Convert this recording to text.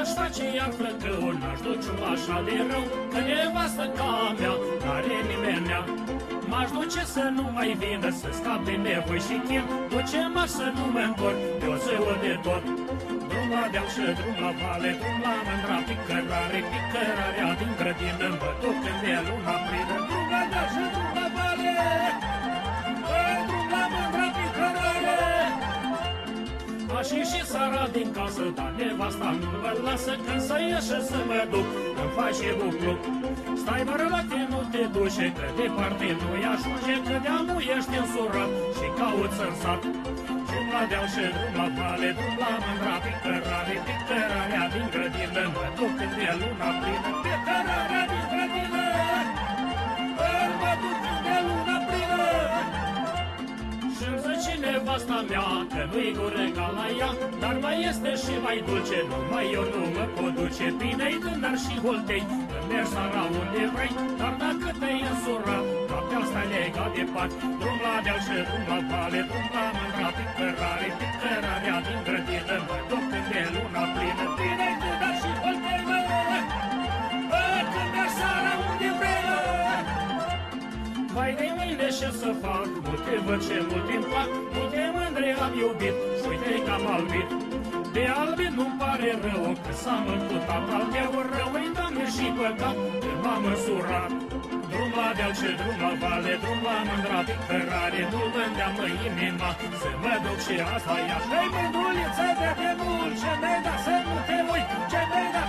N-aș face iar flăcău, n-aș duce așa de rău, că nevastă ca mea n-are nimenea. M-aș duce să nu mai vină, să scap de nevoi și chin, duce-mă să nu mă întorc, de o ziua de tot. Drum la deal și drum la vale, drum la mândra picărare, picărarea din grădină, mă duc când e luna plină. Drum la deal și drum la vale, drum la mândra picărare. Aș ieși seara din casă, dar nevasta nu mă lasă, când să ieși să mă duc, îmi face bucluc. Stai mă rălate, nu te duce, că departe nu-i ajunge, că de-amu ești însurat și cauți în sat. Drum la deal și drum la vale, drum la mândra picărare, picărarea din grădină, mă duc când e luna plină. Picărarea din grădină, mă duc când e luna plină. Și-mi zice nevasta mea că nu-i gură ca la ea, dar mai este și mai dulce, numai eu nu mă pot duce. Bine-i tânăr și holtei, când mergi seara unde vrei, dar dacă te-ai însurat, noaptea stai legat de pat. Drum la deal și drum la vale, drum la mândra picărare, picărarea din grădină, mă duc când e luna plină. Bine-i tânăr și holtei, mă, când mergi seara unde vrei, mă. Vai de mine ce să fac, multe văd ce multe-mi plac, multe mândre am iubit și uite că am albit. De albit nu-mi pare rău, că s-am cu tatăl meu rău-i, Doamne, și păcat, că m-am însurat. Drum la deal și drum la vale, drum la mândra picărare, nu vândea-mă inima să mă duc și asta e așa. Hei, mândruliță de demult, ce mi-ai dat să nu te uit, ce mi-ai dat